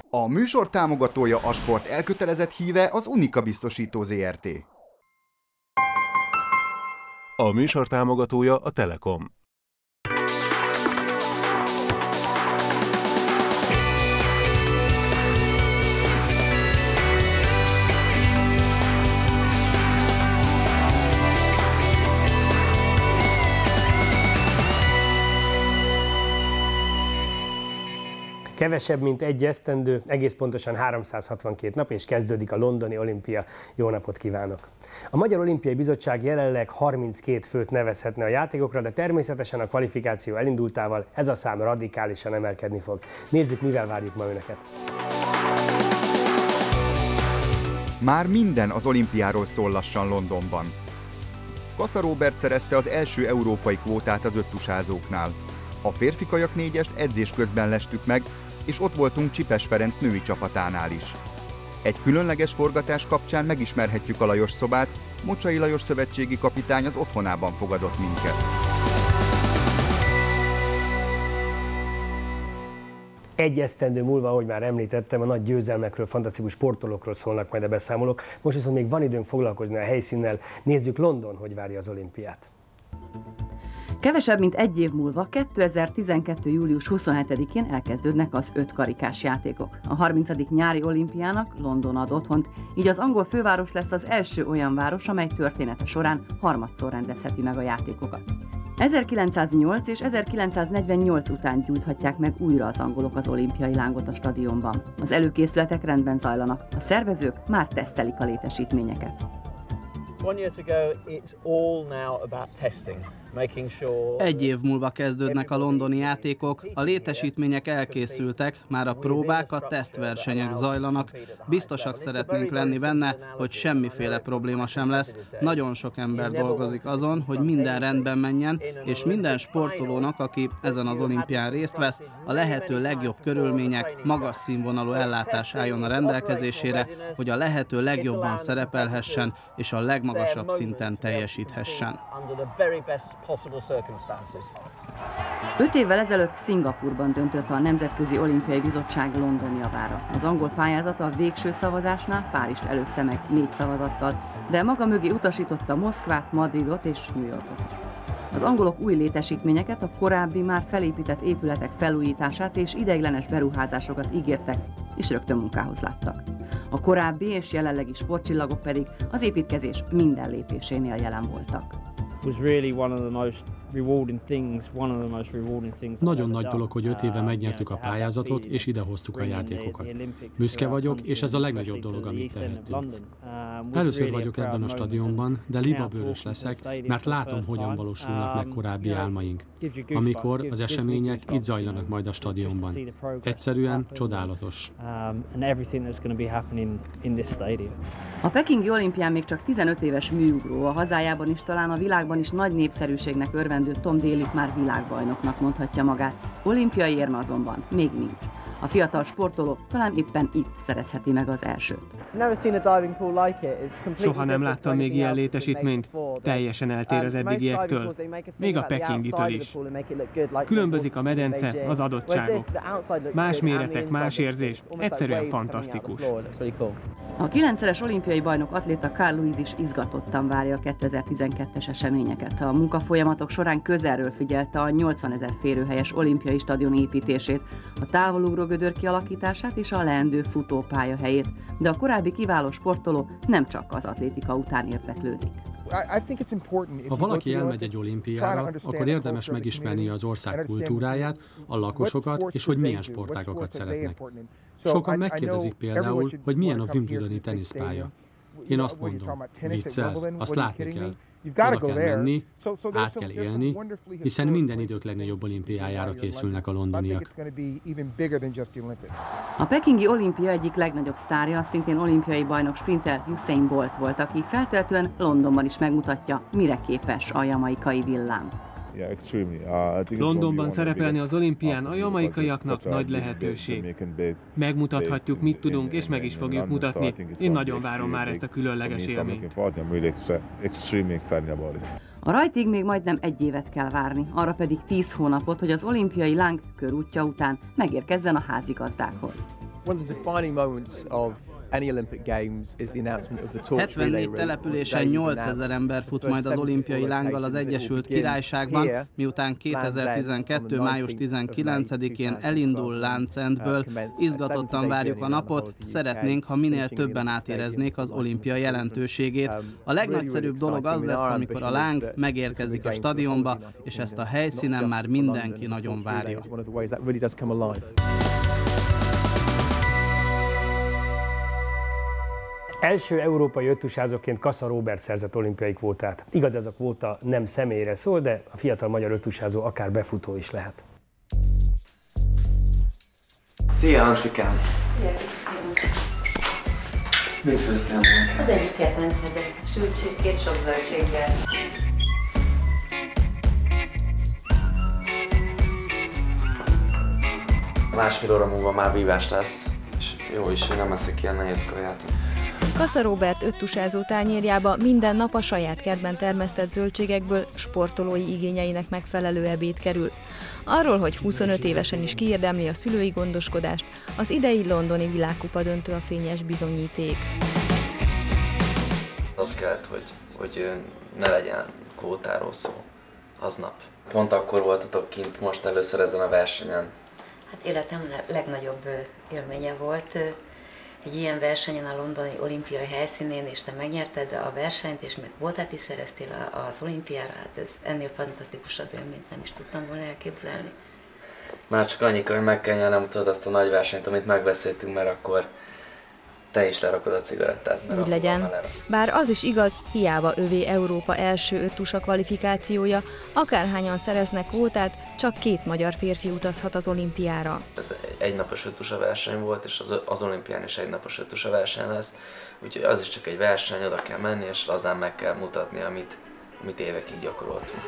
A műsor támogatója, a sport elkötelezett híve az Unica biztosító Zrt. A műsor támogatója a Telekom. Kevesebb, mint egy esztendő, egész pontosan 362 nap, és kezdődik a londoni olimpia. Jó napot kívánok! A Magyar Olimpiai Bizottság jelenleg 32 főt nevezhetne a játékokra, de természetesen a kvalifikáció elindultával ez a szám radikálisan emelkedni fog. Nézzük, mivel várjuk ma önöket! Már minden az olimpiáról szól lassan Londonban. Kassa Róbert szerezte az első európai kvótát az öttusázóknál. A férfi kajak négyest edzés közben lestük meg, és ott voltunk Csipes Ferenc női csapatánál is. Egy különleges forgatás kapcsán megismerhetjük a Lajos szobát, Mocsai Lajos szövetségi kapitány az otthonában fogadott minket. Egy esztendő múlva, ahogy már említettem, a nagy győzelmekről, fantasztikus sportolókról szólnak majd a beszámolók. Most viszont még van időnk foglalkozni a helyszínnel. Nézzük London, hogy várja az olimpiát. Kevesebb, mint egy év múlva, 2012. július 27-én elkezdődnek az 5 karikás játékok. A 30. nyári olimpiának London ad otthont, így az angol főváros lesz az első olyan város, amely története során harmadszor rendezheti meg a játékokat. 1908 és 1948 után gyújthatják meg újra az angolok az olimpiai lángot a stadionban. Az előkészületek rendben zajlanak, a szervezők már tesztelik a létesítményeket. 1 year to go, it's all now about testing. Egy év múlva kezdődnek a londoni játékok, a létesítmények elkészültek, már a próbák, a tesztversenyek zajlanak. Biztosak szeretnénk lenni benne, hogy semmiféle probléma sem lesz. Nagyon sok ember dolgozik azon, hogy minden rendben menjen, és minden sportolónak, aki ezen az olimpián részt vesz, a lehető legjobb körülmények, magas színvonalú ellátás álljon a rendelkezésére, hogy a lehető legjobban szerepelhessen, és a legmagasabb szinten teljesíthessen. 5 évvel ezelőtt Szingapúrban döntött a Nemzetközi Olimpiai Bizottság londoni javára. Az angol pályázata a végső szavazásnál Párizst előzte meg 4 szavazattal, de maga mögé utasította Moszkvát, Madridot és New Yorkot is. Az angolok új létesítményeket, a korábbi már felépített épületek felújítását és ideiglenes beruházásokat ígértek, és rögtön munkához láttak. A korábbi és jelenlegi sportcsillagok pedig az építkezés minden lépésénél jelen voltak. Nagyon nagy dolog, hogy 5 éve megnyertük a pályázatot, és idehoztuk a játékokat. Büszke vagyok, és ez a legnagyobb dolog, amit tehettünk. Először vagyok ebben a stadionban, de libabőrös leszek, mert látom, hogyan valósulnak meg korábbi álmaink. Amikor az események itt zajlanak majd a stadionban. Egyszerűen csodálatos. A pekingi olimpián még csak 15 éves műugró, a hazájában is, talán a világban is nagy népszerűségnek örvendő Tom Daley már világbajnoknak mondhatja magát. Olimpiai érme azonban még nincs. A fiatal sportoló talán éppen itt szerezheti meg az elsőt. Soha nem láttam még ilyen létesítményt. Teljesen eltér az eddigiektől. Még a pekingitől is. Különbözik a medence, az adottságok. Más méretek, más érzés. Egyszerűen fantasztikus. A 9-szeres olimpiai bajnok atléta Carl Lewis is izgatottan várja a 2012-es eseményeket. A munkafolyamatok során közelről figyelte a 80 000 férőhelyes olimpiai stadion építését, a távolugró gödör kialakítását és a leendő futópálya helyét, de a korábbi kiváló sportoló nem csak az atlétika után érdeklődik. Ha valaki elmegy egy olimpiára, akkor érdemes megismerni az ország kultúráját, a lakosokat, és hogy milyen sportágakat szeretnek. Sokan megkérdezik például, hogy milyen a Wimbledoni teniszpálya. Én azt mondom, viccelsz, azt látni kell. Oda kell menni, át kell élni, hiszen minden idők legnagyobb olimpiájára készülnek a londoniak. A pekingi olimpia egyik legnagyobb sztárja, szintén olimpiai bajnok sprinter Usain Bolt volt, aki feltehetően Londonban is megmutatja, mire képes a jamaikai villám. Londonban szerepelni az olimpián a jamaikaiaknak nagy lehetőség. Megmutathatjuk, mit tudunk, és meg is fogjuk mutatni. Én nagyon várom már ezt a különleges élményt. A rajtig még majdnem 1 évet kell várni, arra pedig 10 hónapot, hogy az olimpiai láng körútja után megérkezzen a házigazdákhoz. 74 településen 8000 ember fut majd az olimpiai lánggal az Egyesült Királyságban, miután 2012. május 19-én elindul Landsendből. Izgatottan várjuk a napot, szeretnénk, ha minél többen átéreznék az olimpia jelentőségét. A legnagyszerűbb dolog az lesz, amikor a láng megérkezik a stadionba, és ezt a helyszínen már mindenki nagyon várja. Első európai öttusázóként Kassa Róbert szerzett olimpiai kvótát. Igaz, ez a kvóta nem személyre szól, de a fiatal magyar öttusázó akár befutó is lehet. Szia, Ancikám! Mit hoztál meg? Az egyik kedvencedet, sült csirkét sok zöldséggel. Másfél óra múlva már vívás lesz, és jó is, hogy nem eszek ilyen nehéz kaját. Kassa Róbert öttusázó tányérjába minden nap a saját kertben termesztett zöldségekből sportolói igényeinek megfelelő ebéd kerül. Arról, hogy 25 évesen is kiérdemli a szülői gondoskodást, az idei londoni világkupa döntő a fényes bizonyíték. Az kellett, hogy ne legyen kvótáról szó aznap. Pont akkor voltatok kint most először ezen a versenyen. Hát életem legnagyobb élménye volt. Egy ilyen versenyen a londoni olimpiai helyszínén, és te megnyerted a versenyt, és meg kvótát is szereztél az olimpiára, hát ez ennél fantasztikusabb élményt nem is tudtam volna elképzelni. Már csak annyika, hogy meg kell nyernem tudod azt a nagy versenyt, amit megbeszéltünk, mert akkor te is lerakod a cigarettát. Úgy legyen. Bár az is igaz, hiába övé Európa első öttusa kvalifikációja, akárhányan szereznek kvótát, csak 2 magyar férfi utazhat az olimpiára. Ez egy napos öttusa verseny volt, és az olimpián is egy napos öttusa verseny lesz, úgyhogy az is csak egy verseny, oda kell menni, és lazán meg kell mutatni, amit évekig gyakoroltunk.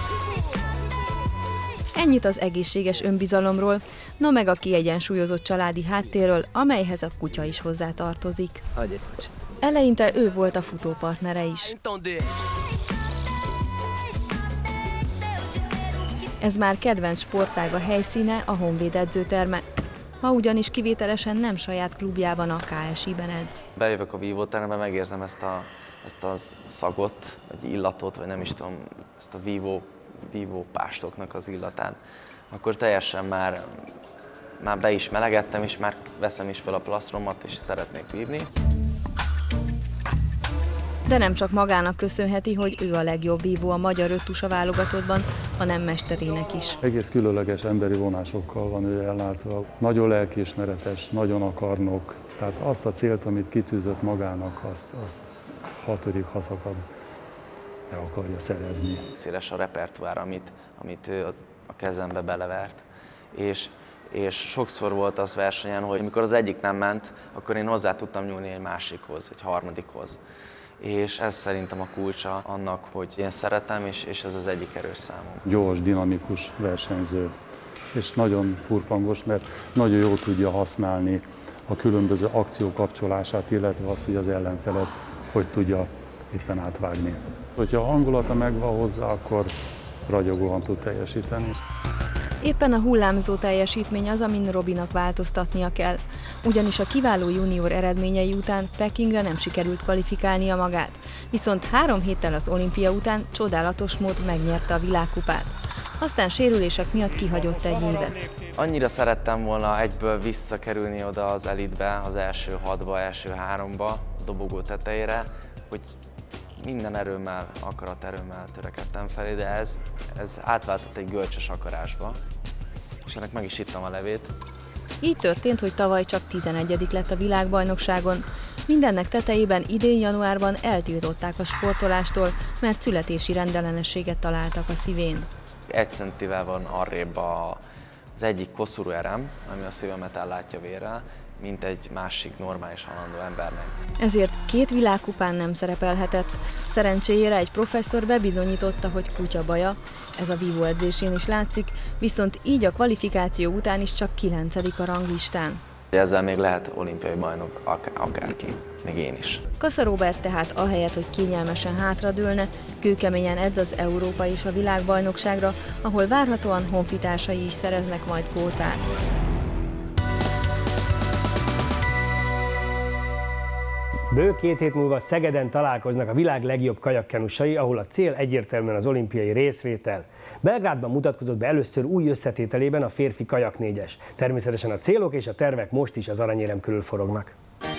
Ennyit az egészséges önbizalomról, no meg a kiegyensúlyozott családi háttérről, amelyhez a kutya is hozzátartozik. Eleinte ő volt a futópartnere is. Ez már kedvenc sportága helyszíne, a Honvéd edzőterme. Ma ugyanis kivételesen nem saját klubjában, a KSI-ben edz. Bejövök a vívóterembe, megérzem ezt a szagot, vagy illatot, vagy nem is tudom, ezt a vívópástoknak az illatát. Akkor teljesen már be is melegettem, és már veszem is fel a plasztromat, és szeretnék vívni. De nem csak magának köszönheti, hogy ő a legjobb vívó a magyar öttusa válogatottban, hanem mesterének is. Egész különleges emberi vonásokkal van ő ellátva. Nagyon lelkiismeretes, nagyon akarnok. Tehát azt a célt, amit kitűzött magának, azt 6. haszakad le akarja szerezni. Széles a repertoár, amit ő a kezembe belevert. És sokszor volt az versenyen, hogy amikor az egyik nem ment, akkor én hozzá tudtam nyúlni egy másikhoz, egy harmadikhoz. És ez szerintem a kulcsa annak, hogy én szeretem, és ez az egyik erős számom. Gyors, dinamikus versenyző, és nagyon furfangos, mert nagyon jól tudja használni a különböző akciók kapcsolását, illetve azt, hogy az ellenfelet hogy tudja éppen átvágni. Hogyha a hangulata megvan hozzá, akkor ragyogóan tud teljesíteni. Éppen a hullámzó teljesítmény az, amin Robinak változtatnia kell. Ugyanis a kiváló junior eredményei után Pekingre nem sikerült kvalifikálnia magát. Viszont 3 héttel az olimpia után csodálatos mód megnyerte a világkupát. Aztán sérülések miatt kihagyott egy évet. Annyira szerettem volna egyből visszakerülni oda az elitbe, az első 6-ba, első 3-ba, a dobogó tetejére, hogy minden erőmmel, akaraterőmmel törekedtem felé, de ez átváltott egy görcsös akarásba, és ennek meg is ittam a levét. Így történt, hogy tavaly csak 11. lett a világbajnokságon. Mindennek tetejében idén januárban eltiltották a sportolástól, mert születési rendellenességet találtak a szívén. 1 centivel van arrébb az egyik koszorúerem, ami a szívemet ellátja vérrel, mint egy másik normális halandó embernek. Ezért 2 világkupán nem szerepelhetett. Szerencséjére egy professzor bebizonyította, hogy kutya baja, ez a vívóedzésén is látszik, viszont így a kvalifikáció után is csak 9. a ranglistán. Ezzel még lehet olimpiai bajnok akárki, még én is. Kassa Róbert tehát ahelyett, hogy kényelmesen hátradőlne, kőkeményen edz az Európa és a világbajnokságra, ahol várhatóan honfitársai is szereznek majd kvótát. Bő 2 hét múlva Szegeden találkoznak a világ legjobb kajakkenusai, ahol a cél egyértelműen az olimpiai részvétel. Belgrádban mutatkozott be először új összetételében a férfi kajak 4-es. Természetesen a célok és a tervek most is az aranyérem körül forognak.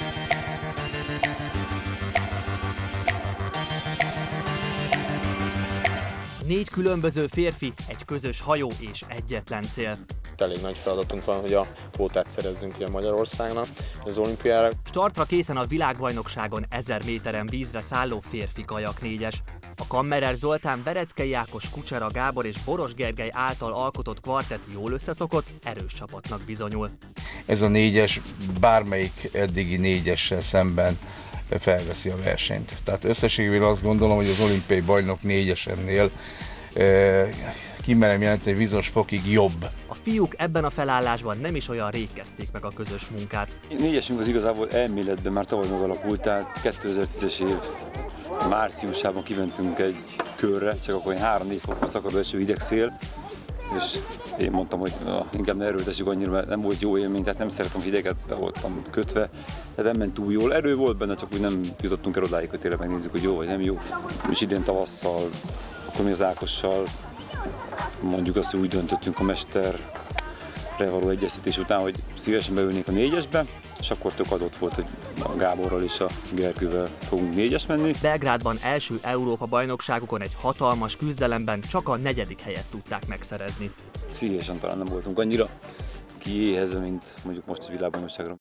Négy különböző férfi, egy közös hajó és egyetlen cél. Elég nagy feladatunk van, hogy a kvótát szerezzünk ki a Magyarországnak az olimpiára. Startra készen a világbajnokságon 1000 méteren vízre szálló férfi kajak 4-es. A Kammerer Zoltán, Vereckei Ákos, Kucsera Gábor és Boros Gergely által alkotott kvartett jól összeszokott, erős csapatnak bizonyul. Ez a 4-es bármelyik eddigi 4-essel szemben felveszi a versenyt. Tehát összességében azt gondolom, hogy az olimpiai bajnok 4-esennél kimerem jelenteni, hogy bizonyos fokig jobb. A fiúk ebben a felállásban nem is olyan rég kezdték meg a közös munkát. 4-esünk az igazából elméletben már tavaly megalakult, tehát 2010-es év márciusában kimentünk egy körre, csak akkor 3-4 fokkal szakadó eső hideg szél, és én mondtam, hogy inkább ne erőltessük annyira, mert nem volt jó élmény, tehát nem szeretem hideget, be voltam kötve, tehát nem ment túl jól. Erő volt benne, csak úgy nem jutottunk el odáig, hogy tényleg megnézzük, hogy jó vagy nem jó. És idén tavasszal, akkor mi az Ákossal mondjuk azt, hogy úgy döntöttünk a mesterre való egyeztetés után, hogy szívesen beülnék a 4-esbe, és akkor tök adott volt, hogy a Gáborral és a Gergővel fogunk 4-es menni. Belgrádban első Európa-bajnokságukon egy hatalmas küzdelemben csak a 4. helyet tudták megszerezni. Szívesen talán nem voltunk annyira kiéhezve, mint mondjuk most a világbajnokságra.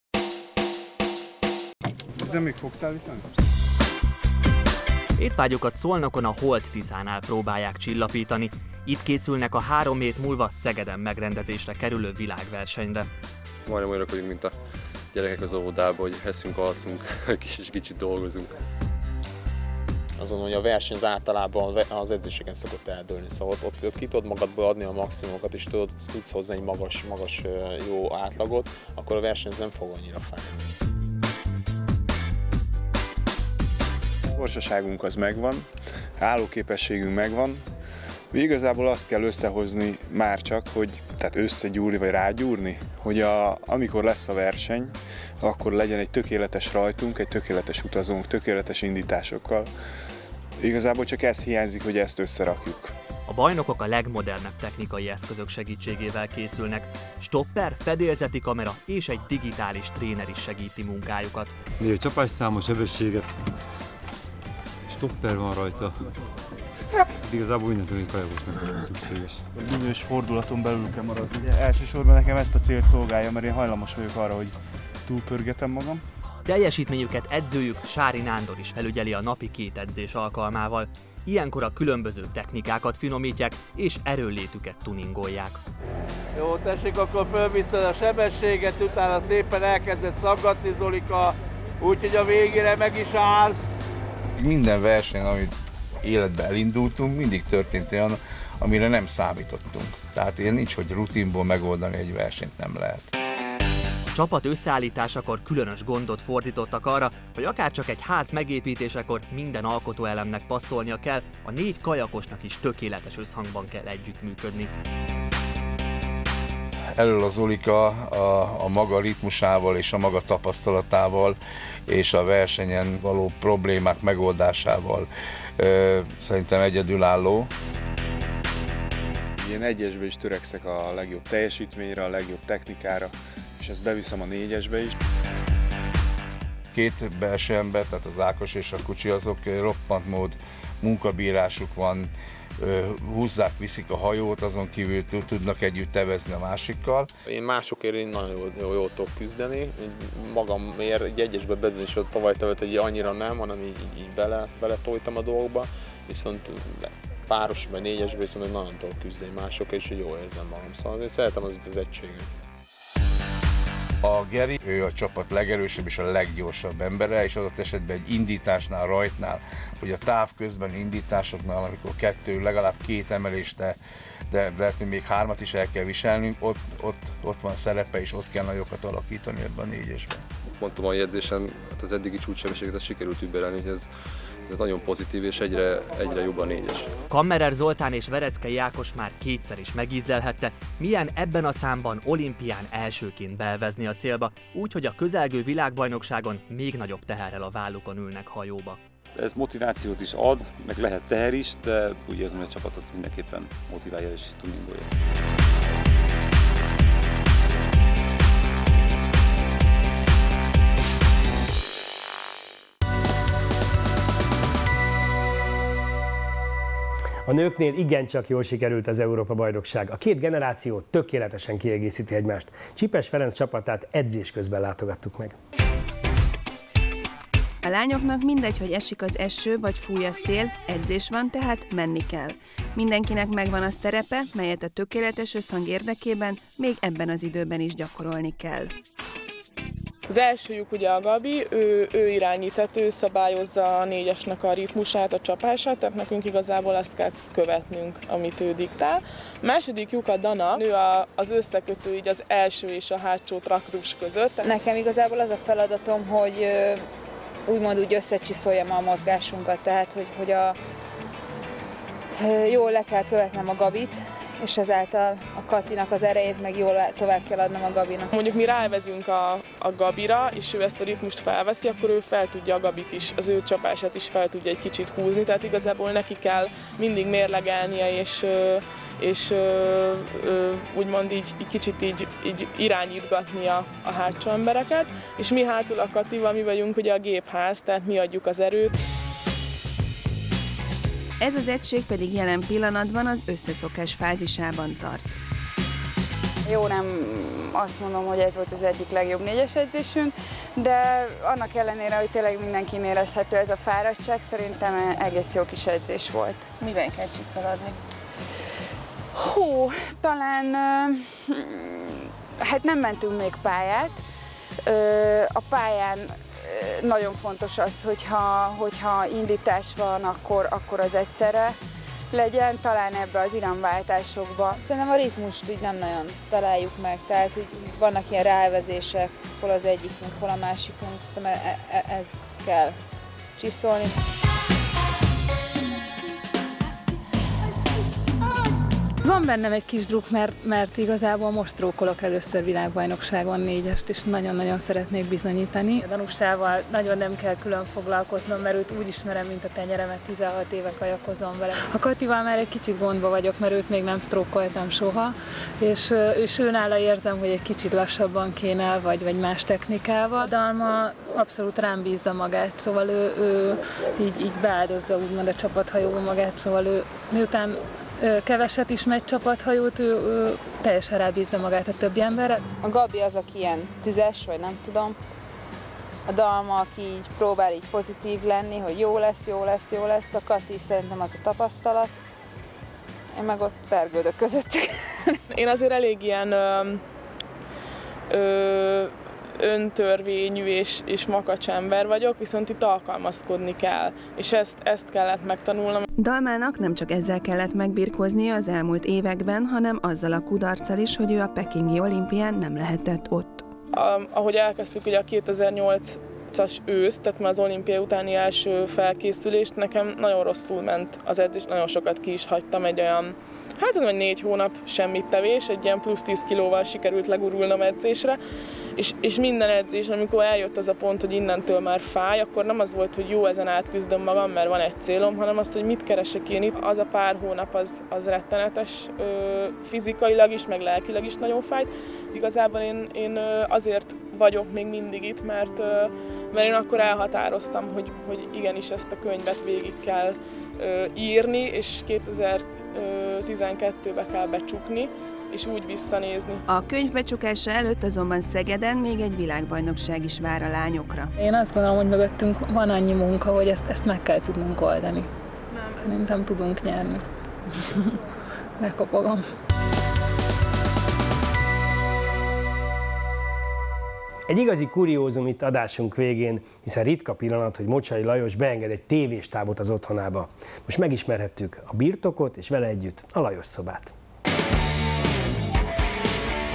Ezzel még fogsz állítani? Étvágyokat Szolnokon a Holt Tiszánál próbálják csillapítani. Itt készülnek a 3 hét múlva Szegeden megrendezésre kerülő világversenyre. Majdnem olyanok vagyunk, mint a gyerekek az óvodában, hogy eszünk, alszunk, kicsit dolgozunk. Azon, hogy a verseny az általában az edzéseken szokott eldőlni, szóval ott ki tudod magadból adni a maximumokat, és tudsz hozni egy magas jó átlagot, akkor a verseny nem fog annyira fájni. Gyorsaságunk az megvan, állóképességünk megvan. Igazából azt kell összehozni már csak, tehát összegyúrni vagy rágyúrni, hogy amikor lesz a verseny, akkor legyen egy tökéletes rajtunk, egy tökéletes utazónk, tökéletes indításokkal. Igazából csak ez hiányzik, hogy ezt összerakjuk. A bajnokok a legmodernebb technikai eszközök segítségével készülnek. Stopper, fedélzeti kamera és egy digitális tréner is segíti munkájukat. Négy csapásszámos sebességet, stopper van rajta. Igazából mindent, ami kajagosnak szükséges. Bizonyos fordulaton belül kell maradni. Ugye, elsősorban nekem ezt a célt szolgálja, mert én hajlamos vagyok arra, hogy túlpörgetem magam. Teljesítményüket edzőjük Sári Nándor is felügyeli a napi 2 edzés alkalmával. Ilyenkor a különböző technikákat finomítják és erőnlétüket tuningolják. Jó, tessék, akkor fölviszted a sebességet, utána szépen elkezded szaggatni, Zolika, úgyhogy a végére meg is állsz. Minden verseny, amit életben elindultunk, mindig történt olyan, amire nem számítottunk. Tehát ilyen nincs, hogy rutinból megoldani egy versenyt nem lehet. A csapat összeállításakor különös gondot fordítottak arra, hogy akárcsak egy ház megépítésekor minden alkotóelemnek passzolnia kell, a 4 kajakosnak is tökéletes összhangban kell együttműködni. Elől az Zolika a maga ritmusával és a maga tapasztalatával és a versenyen való problémák megoldásával szerintem egyedülálló. Én 1-esbe is törekszek a legjobb teljesítményre, a legjobb technikára, és ezt beviszem a 4-esbe is. 2 belső ember, tehát az Ákos és a Kucsi, azok roppant mód munkabírásuk van, húzzák, viszik a hajót, azon kívül tudnak együtt tevezni a másikkal. Én másokért nagyon jól tudok küzdeni, magamért egy 1-esbe bedőlni, és tavaly hogy annyira nem, hanem így beletoltam a dolgokba, viszont páros vagy 4-esbe viszont nagyon tudok küzdeni másokért, és jól érzem magam. Szóval én szeretem az egységet. A Geri, ő a csapat legerősebb és a leggyorsabb embere, és adott esetben egy indításnál, rajtnál, hogy a táv közben indításoknál, amikor legalább 2 emelést, de lehet, hogy még 3-at is el kell viselnünk, ott van szerepe, és ott kell nagyokat alakítani ebben a 4-esben. Mondtam a jegyzésen, hát az eddigi csúcssebességet sikerült überelni, hogy ez Ez nagyon pozitív és egyre jobb a négyes. Kammerer Zoltán és Vereckei Ákos már kétszer is megízlelhette, milyen ebben a számban olimpián elsőként beelvezni a célba, úgy, hogy a közelgő világbajnokságon még nagyobb teherrel a vállukon ülnek hajóba. Ez motivációt is ad, meg lehet teher is, de úgy érzem, hogy a csapatot mindenképpen motiválja és tuningolja. A nőknél igencsak jól sikerült az Európa-bajnokság. A két generáció tökéletesen kiegészíti egymást. Csipes Ferenc csapatát edzés közben látogattuk meg. A lányoknak mindegy, hogy esik az eső vagy fúj a szél, edzés van, tehát menni kell. Mindenkinek megvan a szerepe, melyet a tökéletes összhang érdekében még ebben az időben is gyakorolni kell. Az első lyuk ugye a Gabi, ő irányített, ő szabályozza a négyesnek a ritmusát, a csapását, tehát nekünk igazából azt kell követnünk, amit ő diktál. A második lyuk a Dana, ő az összekötő így az első és a hátsó traktus között. Nekem igazából az a feladatom, hogy úgymond úgy összecsiszoljam a mozgásunkat, tehát hogy jól le kell követnem a Gabit, és ezáltal a Katinak az erejét meg jól tovább kell adnom a Gabinak. Mondjuk mi rávezünk a Gabira, és ő ezt a ritmust felveszi, akkor ő fel tudja a Gabit is, az ő csapását is fel tudja egy kicsit húzni, tehát igazából neki kell mindig mérlegelnie, és úgymond így kicsit így irányítgatni a hátsó embereket, és mi hátul a Katival, mi vagyunk ugye a gépház, tehát mi adjuk az erőt. Ez az egység pedig jelen pillanatban az összeszokás fázisában tart. Jó, nem azt mondom, hogy ez volt az egyik legjobb négyes edzésünk, de annak ellenére, hogy tényleg mindenkin érezhető ez a fáradtság, szerintem egész jó kis edzés volt. Miben kell csiszolodni? Talán hát nem mentünk még pályát. A pályán nagyon fontos az, hogyha indítás van, akkor az egyszerre legyen, talán ebbe az iramváltásokba. Szerintem a ritmust így nem nagyon találjuk meg, tehát hogy vannak ilyen rávezések, hol az egyikünk, hol a másikunk, aztán ez kell csiszolni. Van bennem egy kis druk, mert igazából most trókolok először világbajnokságon négyest, és nagyon-nagyon szeretnék bizonyítani. A Danusával nagyon nem kell külön foglalkoznom, mert őt úgy ismerem, mint a tenyeremet, 16 éve kajakozom vele. A Katival már egy kicsit gondba vagyok, mert őt még nem sztrókoltam soha, és őnála érzem, hogy egy kicsit lassabban kéne, vagy más technikával. A Dalma abszolút rám bízza magát, szóval ő így beáldozza úgymond a csapathajóba magát, szóval ő miután keveset is megy csapathajót, ő teljesen rábízza magát a többi emberre. A Gabi az, aki ilyen tüzes, vagy nem tudom. A Dalma, aki így próbál így pozitív lenni, hogy jó lesz. A Kati szerintem az a tapasztalat. Én meg ott pergődök közöttük. Én azért elég ilyen öntörvényű és makacs ember vagyok, viszont itt alkalmazkodni kell, és ezt kellett megtanulnom. Dalmának nem csak ezzel kellett megbirkóznia az elmúlt években, hanem azzal a kudarccal is, hogy ő a pekingi olimpián nem lehetett ott. Ahogy elkezdtük ugye a 2008-as ősz, tehát már az olimpia utáni első felkészülést, nekem nagyon rosszul ment az edzés, nagyon sokat ki is hagytam, egy olyan, vagy 4 hónap semmit tevés, egy ilyen plusz 10 kilóval sikerült legurulnom edzésre, és minden edzés, amikor eljött az a pont, hogy innentől már fáj, akkor nem az volt, hogy jó, ezen átküzdöm magam, mert van egy célom, hanem az, hogy mit keresek én itt. Az a pár hónap az rettenetes, fizikailag is, meg lelkileg is nagyon fájt. Igazából én azért vagyok még mindig itt, mert én akkor elhatároztam, hogy igenis ezt a könyvet végig kell írni, és 2012-be kell becsukni, és úgy visszanézni. A könyv becsukása előtt azonban Szegeden még egy világbajnopság is vár a lányokra. Én azt gondolom, hogy mögöttünk van annyi munka, hogy ezt meg kell tudnunk oldani. Szerintem tudunk nyerni. Lekopogom. Egy igazi kuriózum itt adásunk végén, hiszen ritka pillanat, hogy Mocsai Lajos beenged egy tévéstábot az otthonába. Most megismerhettük a birtokot, és vele együtt a Lajos szobát.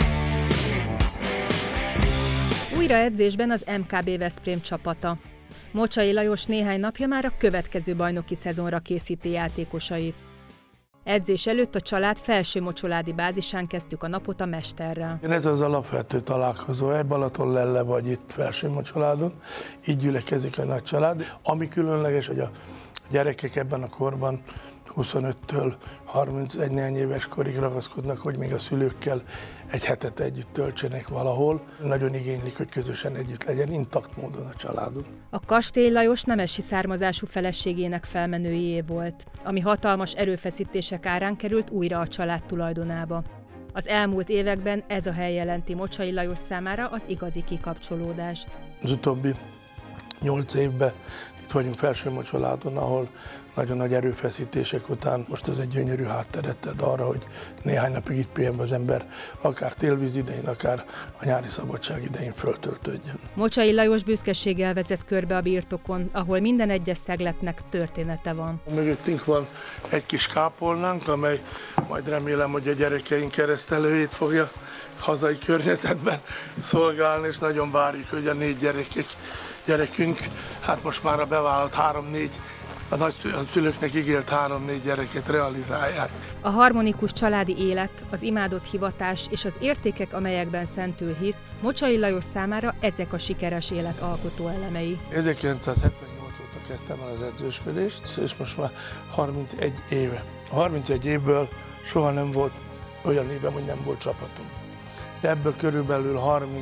Újra edzésben az MKB Veszprém csapata. Mocsai Lajos néhány napja már a következő bajnoki szezonra készíti játékosait. Edzés előtt a család felsőmocsoládi bázisán kezdtük a napot a mesterrel. Ez az alapvető találkozó, Balatonlelle vagy itt Felsőmocsoládon, így gyülekezik a nagy család. Ami különleges, hogy a gyerekek ebben a korban 25-től 31 éves korig ragaszkodnak, hogy még a szülőkkel egy hetet együtt töltsenek valahol. Nagyon igénylik, hogy közösen együtt legyen, intakt módon a családunk. A Kastély Lajos nemesi származású feleségének felmenőjé volt, ami hatalmas erőfeszítések árán került újra a család tulajdonába. Az elmúlt években ez a hely jelenti Mocsai Lajos számára az igazi kikapcsolódást. Az utóbbi 8 évben itt vagyunk Felsőmocsoládon, ahol nagyon nagy erőfeszítések után most ez egy gyönyörű hátteret ad arra, hogy néhány napig itt pihenve az ember akár télvíz idején, akár a nyári szabadság idején föltöltődjön. Mocsai Lajos büszkeséggel vezet körbe a birtokon, ahol minden egyes szegletnek története van. Mögöttünk van egy kis kápolnánk, amely majd remélem, hogy a gyerekeink keresztelőjét fogja hazai környezetben szolgálni, és nagyon várjuk, hogy a 4 gyerekünk, hát most már a bevállalt 3-4, a szülőknek ígért 3-4 gyereket realizálják. A harmonikus családi élet, az imádott hivatás és az értékek, amelyekben szentül hisz, Mocsai Lajos számára ezek a sikeres élet alkotó elemei. 1978 óta kezdtem el az edzősködést, és most már 31 éve. A 31 évből soha nem volt olyan évem, hogy nem volt csapatom. De ebből körülbelül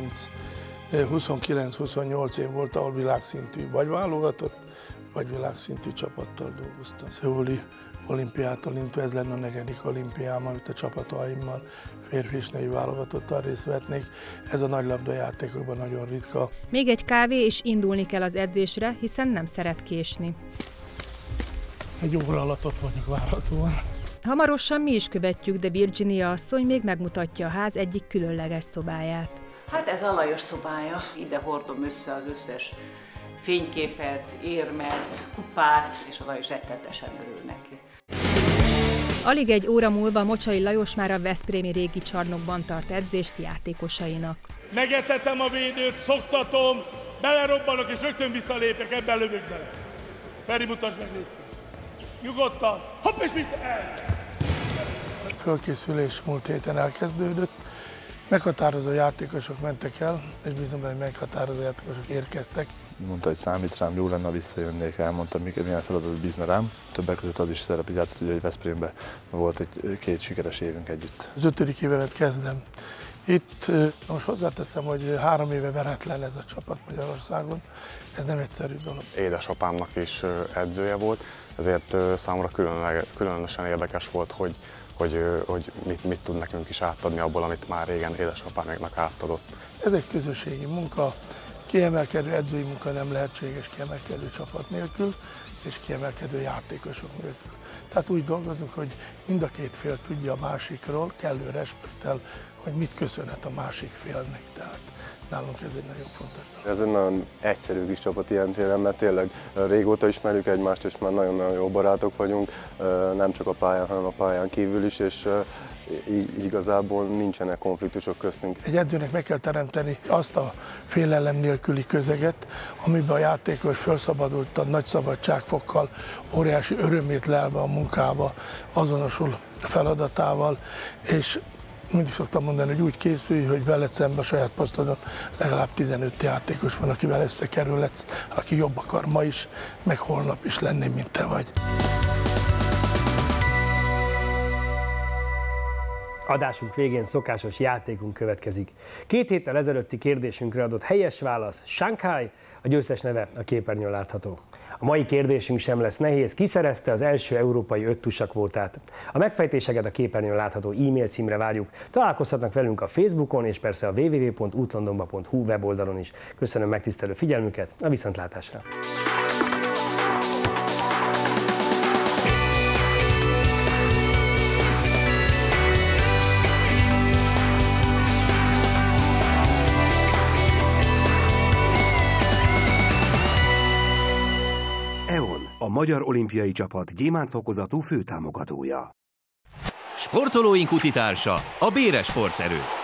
29-28 év volt, ahol világszintű vagy válogatott, vagy világszintű csapattal dolgoztam. Szöuli olimpiától indítva ez lenne a 4. olimpiám, amit a csapataimmal férfi és női válogatottal részt vetnék. Ez a nagylabdajátékokban nagyon ritka. Még egy kávé és indulni kell az edzésre, hiszen nem szeret késni. Egy óra alatt ott vagyok várhatóan. Hamarosan mi is követjük, de Virginia asszony még megmutatja a ház egyik különleges szobáját. Hát ez a Lajos szobája. Ide hordom össze az összes fényképet, érmet, kupát, és a Lajos rettenetesen örül neki. Alig egy óra múlva Mocsai Lajos már a veszprémi régi csarnokban tart edzést játékosainak. Megetetem a védőt, szoktatom, belerobbanok és rögtön visszalépek, ebben lövök bele. Feri, mutasd meg, légy szíves. Nyugodtan, hopp és vissza! A fölkészülés múlt héten elkezdődött. Meghatározó játékosok mentek el, és bizony, hogy meghatározó játékosok érkeztek. Mondta, hogy számít rám, jó lenne, visszajönnék, elmondtam, milyen feladatot bízna rám. Többek között az is szerepet játszott, hogy Veszprémben volt 2 sikeres évünk együtt. Az 5. évemet kezdem. Itt most hozzáteszem, hogy 3 éve veretlen ez a csapat Magyarországon. Ez nem egyszerű dolog. Édesapámnak is edzője volt, ezért számomra különösen érdekes volt, hogy mit tud nekünk is átadni abból, amit már régen édesapámnak átadott. Ez egy közösségi munka, kiemelkedő edzői munka nem lehetséges kiemelkedő csapat nélkül, és kiemelkedő játékosok nélkül. Tehát úgy dolgozunk, hogy mind a 2 fél tudja a másikról, kellő respekttel, hogy mit köszönhet a másik félnek. Tehát nálunk ez egy nagyon fontos dolog. Ez egy nagyon egyszerű kis csapat ilyen téren, mert tényleg régóta ismerjük egymást, és már nagyon-nagyon jó barátok vagyunk, nem csak a pályán, hanem a pályán kívül is, és igazából nincsenek konfliktusok köztünk. Egy edzőnek meg kell teremteni azt a félelem nélküli közeget, amiben a játékos felszabadult a nagy szabadságfokkal, óriási örömét lelve a munkába, azonosul a feladatával, és mindig szoktam mondani, hogy úgy készülj, hogy veled szembe a saját posztodon legalább 15 játékos van, akivel összekerülhetsz, aki jobb akar ma is, meg holnap is lenni, mint te vagy. Adásunk végén szokásos játékunk következik. 2 héttel ezelőtti kérdésünkre adott helyes válasz Shanghai, a győztes neve a képernyőn látható. A mai kérdésünk sem lesz nehéz, ki szerezte az első európai 5 tusa kvótát. A megfejtéseket a képernyőn látható e-mail címre várjuk. Találkozhatnak velünk a Facebookon és persze a www.utlondonba.hu weboldalon is. Köszönöm megtisztelő figyelmüket, a viszontlátásra! A Magyar Olimpiai Csapat gyémántfokozatú főtámogatója. Sportolóink utitársa, a Béres Sportszerű.